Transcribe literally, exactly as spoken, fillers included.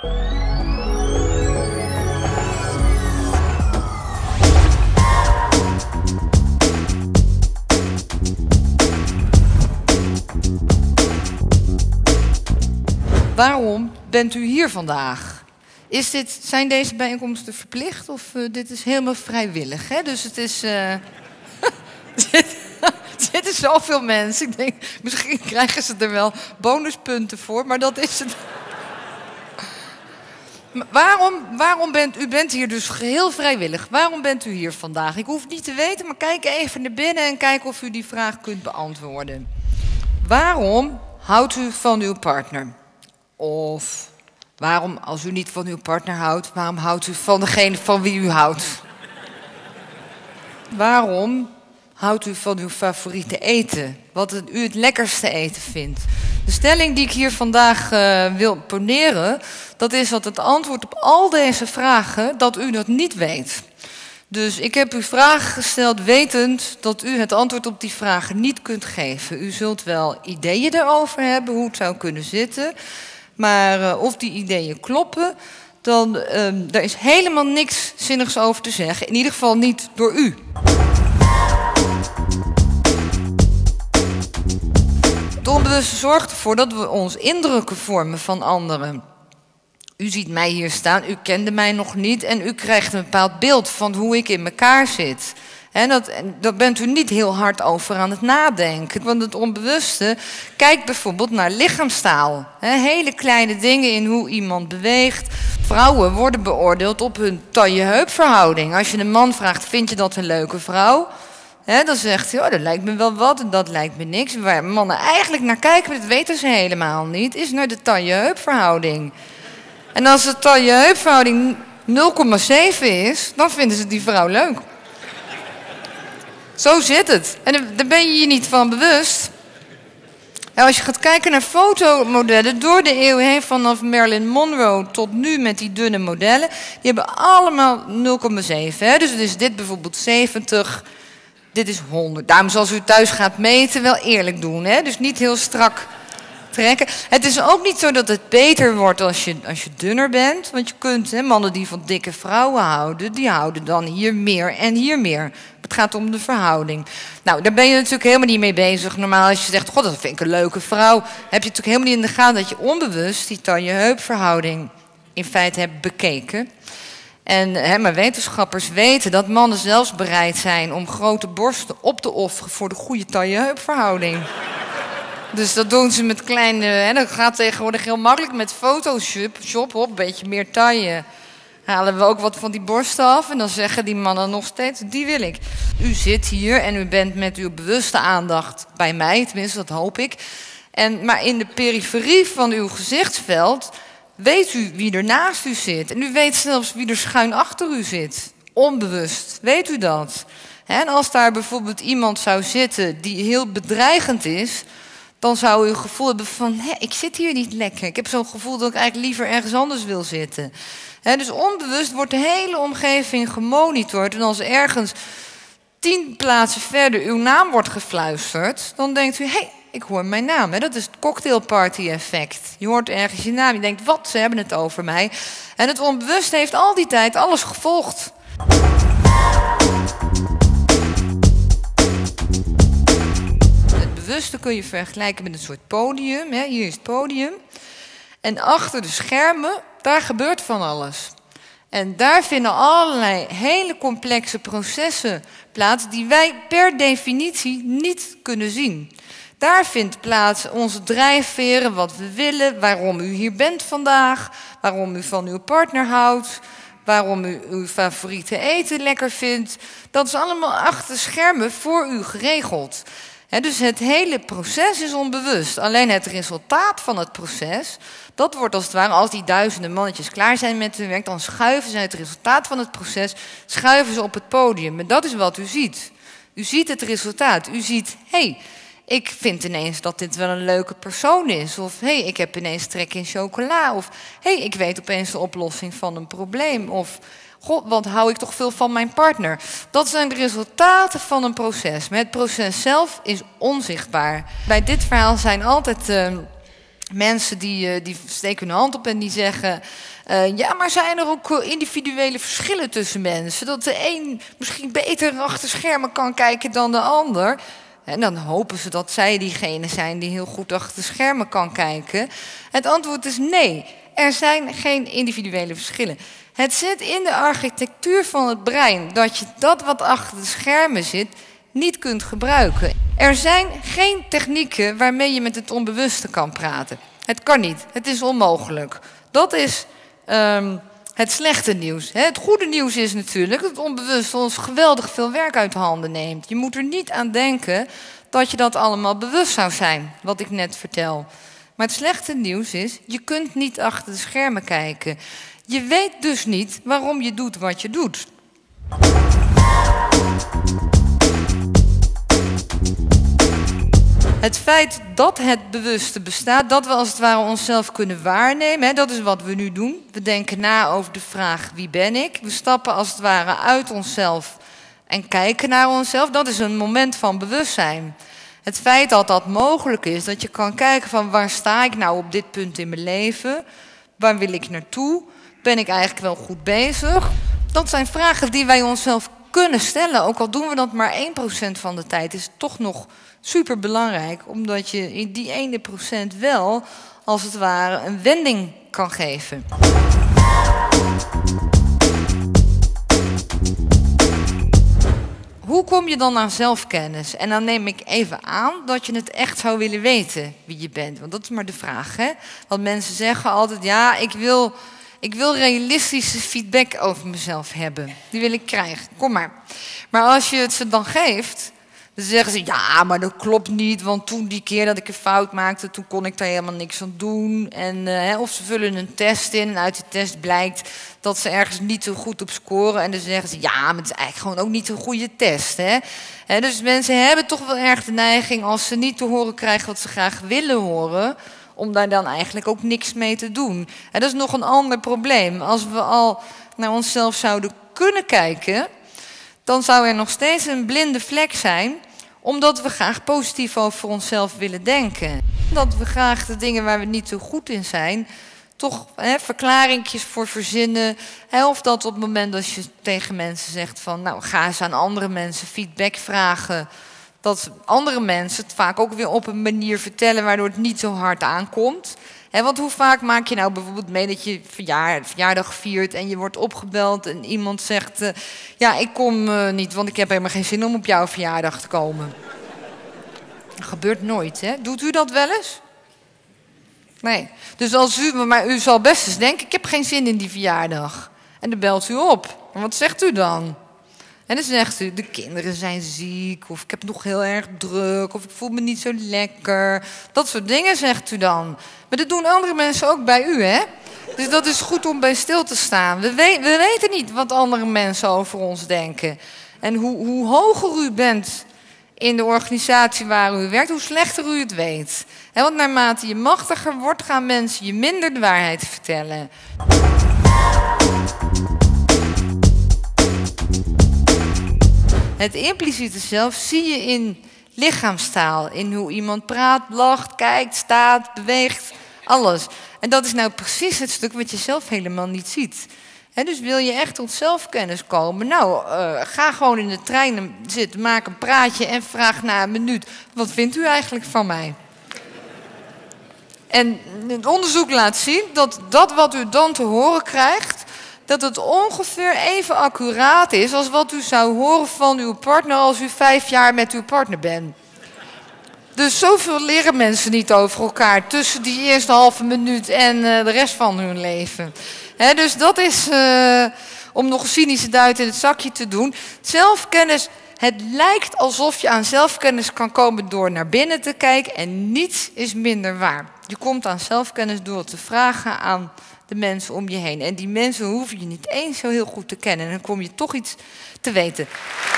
Waarom bent u hier vandaag? Is dit, zijn deze bijeenkomsten verplicht of uh, dit is helemaal vrijwillig? Hè? Dus het is... Uh... Er zitten zoveel mensen. Ik denk, misschien krijgen ze er wel bonuspunten voor, maar dat is het. Maar waarom, waarom bent u bent hier dus geheel vrijwillig? Waarom bent u hier vandaag? Ik hoef het niet te weten, maar kijk even naar binnen en kijk of u die vraag kunt beantwoorden. Waarom houdt u van uw partner? Of waarom, als u niet van uw partner houdt, waarom houdt u van degene van wie u houdt? Waarom houdt u van uw favoriete eten? Wat u het lekkerste eten vindt? De stelling die ik hier vandaag uh, wil poneren, dat is dat het antwoord op al deze vragen, dat u dat niet weet. Dus ik heb u vragen gesteld wetend dat u het antwoord op die vragen niet kunt geven. U zult wel ideeën erover hebben hoe het zou kunnen zitten. Maar uh, of die ideeën kloppen, dan uh, daar is helemaal niks zinnigs over te zeggen. In ieder geval niet door u. Het onbewuste zorgt ervoor dat we ons indrukken vormen van anderen. U ziet mij hier staan, u kende mij nog niet en u krijgt een bepaald beeld van hoe ik in elkaar zit. En dat, daar bent u niet heel hard over aan het nadenken. Want het onbewuste kijkt bijvoorbeeld naar lichaamstaal. He, hele kleine dingen in hoe iemand beweegt. Vrouwen worden beoordeeld op hun taille-heupverhouding. Als je een man vraagt, vind je dat een leuke vrouw? He, dan zegt hij, oh, dat lijkt me wel wat en dat lijkt me niks. Waar mannen eigenlijk naar kijken, dat weten ze helemaal niet, is naar de taille-heupverhouding. En als de taille-heupverhouding nul komma zeven is, dan vinden ze die vrouw leuk. Zo zit het. En daar ben je je niet van bewust. En als je gaat kijken naar fotomodellen door de eeuw heen, vanaf Marilyn Monroe tot nu met die dunne modellen, die hebben allemaal nul komma zeven. Dus is dit bijvoorbeeld zeventig, dit is honderd. Daarom als u thuis gaat meten, wel eerlijk doen. Hè? Dus niet heel strak trekken. Het is ook niet zo dat het beter wordt als je, als je dunner bent. Want je kunt, hè, mannen die van dikke vrouwen houden, die houden dan hier meer en hier meer. Het gaat om de verhouding. Nou, daar ben je natuurlijk helemaal niet mee bezig. Normaal als je zegt, god, dat vind ik een leuke vrouw, heb je natuurlijk helemaal niet in de gaten dat je onbewust die taille-heupverhouding in feite hebt bekeken. En hè, maar wetenschappers weten dat mannen zelfs bereid zijn om grote borsten op te offeren voor de goede taille-heupverhouding. Dus dat doen ze met kleine... Hè, dat gaat tegenwoordig heel makkelijk met Photoshop. Shop, op, een beetje meer taille. Halen we ook wat van die borsten af. En dan zeggen die mannen nog steeds, die wil ik. U zit hier en u bent met uw bewuste aandacht bij mij. Tenminste, dat hoop ik. En, maar in de periferie van uw gezichtsveld weet u wie er naast u zit. En u weet zelfs wie er schuin achter u zit. Onbewust. Weet u dat? En als daar bijvoorbeeld iemand zou zitten die heel bedreigend is, dan zou u een gevoel hebben van, hé, ik zit hier niet lekker. Ik heb zo'n gevoel dat ik eigenlijk liever ergens anders wil zitten. He, dus onbewust wordt de hele omgeving gemonitord. En als ergens tien plaatsen verder uw naam wordt gefluisterd, dan denkt u, hé, hey, ik hoor mijn naam. He, dat is het cocktailparty-effect. Je hoort ergens je naam, je denkt, wat, ze hebben het over mij. En het onbewust heeft al die tijd alles gevolgd. Het bewuste kun je vergelijken met een soort podium. He, hier is het podium. En achter de schermen, daar gebeurt van alles. En daar vinden allerlei hele complexe processen plaats die wij per definitie niet kunnen zien. Daar vindt plaats onze drijfveren, wat we willen, waarom u hier bent vandaag, waarom u van uw partner houdt, waarom u uw favoriete eten lekker vindt. Dat is allemaal achter schermen voor u geregeld. He, dus het hele proces is onbewust. Alleen het resultaat van het proces, dat wordt als het ware, als die duizenden mannetjes klaar zijn met hun werk, dan schuiven ze het resultaat van het proces, schuiven ze op het podium. En dat is wat u ziet. U ziet het resultaat. U ziet, hé, hey, ik vind ineens dat dit wel een leuke persoon is. Of, hé, hey, ik heb ineens trek in chocola. Of, hé, hey, ik weet opeens de oplossing van een probleem. Of, god, wat hou ik toch veel van mijn partner. Dat zijn de resultaten van een proces. Maar het proces zelf is onzichtbaar. Bij dit verhaal zijn altijd uh, Mensen die, die steken hun hand op en die zeggen... Uh, ja, maar zijn er ook individuele verschillen tussen mensen? Dat de een misschien beter achter schermen kan kijken dan de ander. En dan hopen ze dat zij diegene zijn die heel goed achter de schermen kan kijken. Het antwoord is nee. Er zijn geen individuele verschillen. Het zit in de architectuur van het brein dat je dat wat achter de schermen zit niet kunt gebruiken. Er zijn geen technieken waarmee je met het onbewuste kan praten. Het kan niet. Het is onmogelijk. Dat is um, het slechte nieuws. Het goede nieuws is natuurlijk dat het onbewuste ons geweldig veel werk uit de handen neemt. Je moet er niet aan denken dat je dat allemaal bewust zou zijn, wat ik net vertel. Maar het slechte nieuws is, je kunt niet achter de schermen kijken. Je weet dus niet waarom je doet wat je doet. Het feit dat het bewuste bestaat, dat we als het ware onszelf kunnen waarnemen, hè, dat is wat we nu doen. We denken na over de vraag wie ben ik. We stappen als het ware uit onszelf en kijken naar onszelf. Dat is een moment van bewustzijn. Het feit dat dat mogelijk is, dat je kan kijken van waar sta ik nou op dit punt in mijn leven? Waar wil ik naartoe? Ben ik eigenlijk wel goed bezig? Dat zijn vragen die wij onszelf kunnen stellen. Ook al doen we dat maar één procent van de tijd, is het toch nog super belangrijk. Omdat je in die ene procent wel, als het ware, een wending kan geven. Hoe kom je dan aan zelfkennis? En dan neem ik even aan dat je het echt zou willen weten wie je bent. Want dat is maar de vraag, hè? Want mensen zeggen altijd, ja, ik wil, ik wil realistische feedback over mezelf hebben. Die wil ik krijgen, kom maar. Maar als je het ze dan geeft, dan zeggen ze, ja, maar dat klopt niet. Want toen die keer dat ik een fout maakte, toen kon ik daar helemaal niks aan doen. En, uh, of ze vullen een test in en uit de test blijkt dat ze ergens niet zo goed op scoren. En dan zeggen ze, ja, maar het is eigenlijk gewoon ook niet een goede test. Hè? He, dus mensen hebben toch wel erg de neiging, als ze niet te horen krijgen wat ze graag willen horen, om daar dan eigenlijk ook niks mee te doen. En dat is nog een ander probleem. Als we al naar onszelf zouden kunnen kijken, dan zou er nog steeds een blinde vlek zijn, omdat we graag positief over onszelf willen denken. Dat we graag de dingen waar we niet zo goed in zijn, toch hè, verklaringjes voor verzinnen. Hè, of dat op het moment dat je tegen mensen zegt van, nou, ga eens aan andere mensen feedback vragen, dat andere mensen het vaak ook weer op een manier vertellen waardoor het niet zo hard aankomt. He, want hoe vaak maak je nou bijvoorbeeld mee dat je verjaar, verjaardag viert en je wordt opgebeld en iemand zegt, uh, ja, ik kom uh, niet, want ik heb helemaal geen zin om op jouw verjaardag te komen. Dat gebeurt nooit, hè? Doet u dat wel eens? Nee. Dus als u, maar u zal best eens denken, ik heb geen zin in die verjaardag. En dan belt u op. En wat zegt u dan? En dan zegt u, de kinderen zijn ziek, of ik heb nog heel erg druk, of ik voel me niet zo lekker. Dat soort dingen zegt u dan. Maar dat doen andere mensen ook bij u, hè? Dus dat is goed om bij stil te staan. We, we, we weten niet wat andere mensen over ons denken. En hoe, hoe hoger u bent in de organisatie waar u werkt, hoe slechter u het weet. He, want naarmate je machtiger wordt, gaan mensen je minder de waarheid vertellen. Het impliciete zelf zie je in lichaamstaal. In hoe iemand praat, lacht, kijkt, staat, beweegt, alles. En dat is nou precies het stuk wat je zelf helemaal niet ziet. He, dus wil je echt tot zelfkennis komen? Nou, uh, ga gewoon in de trein zitten, maak een praatje en vraag na een minuut, wat vindt u eigenlijk van mij? En het onderzoek laat zien dat dat wat u dan te horen krijgt, dat het ongeveer even accuraat is als wat u zou horen van uw partner als u vijf jaar met uw partner bent. Dus zoveel leren mensen niet over elkaar tussen die eerste halve minuut en uh, de rest van hun leven. He, dus dat is, uh, om nog een cynische duit in het zakje te doen, zelfkennis. Het lijkt alsof je aan zelfkennis kan komen door naar binnen te kijken en niets is minder waar. Je komt aan zelfkennis door te vragen aan de mensen om je heen. En die mensen hoeven je niet eens zo heel goed te kennen. En dan kom je toch iets te weten.